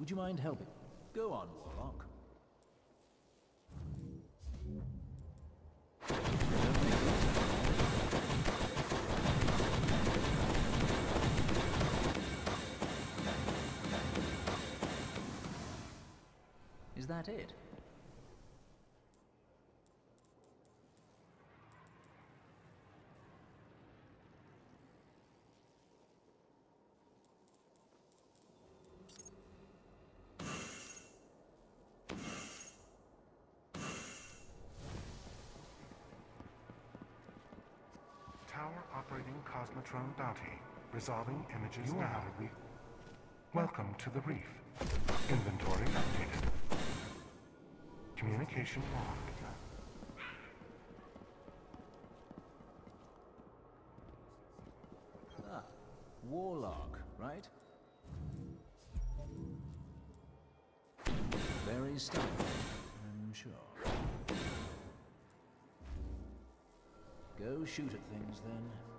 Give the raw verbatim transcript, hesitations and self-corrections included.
Would you mind helping? Go on, Warlock. Is that it? Tower operating Cosmotron bounty. Resolving images you now. Are Welcome to the reef. Inventory updated. Communication logged. Ah, Warlock, right? Very stylish, I'm sure. Go shoot at things then.